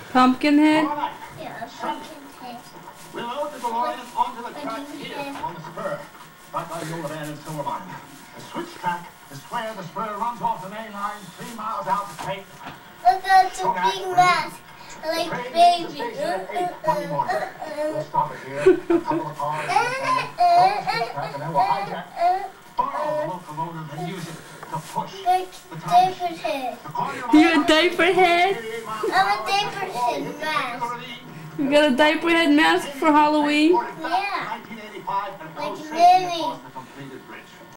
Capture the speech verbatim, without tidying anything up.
Pumpkin head? Yeah, a pumpkin head. We'll load the DeLorean onto the track here on the spur, right by the old abandoned silver mine. The switch track is where the spur runs off the main line three miles out the tape. Look, that's a big mask. Like baby. We'll stop it here, a couple of cars, and then we'll hijack, borrow the locomotive and use it to push Like the time Diaper Head. You a diaper head? I'm a Diaper Head mask. You got a diaper head mask for Halloween? Yeah. Like Lily.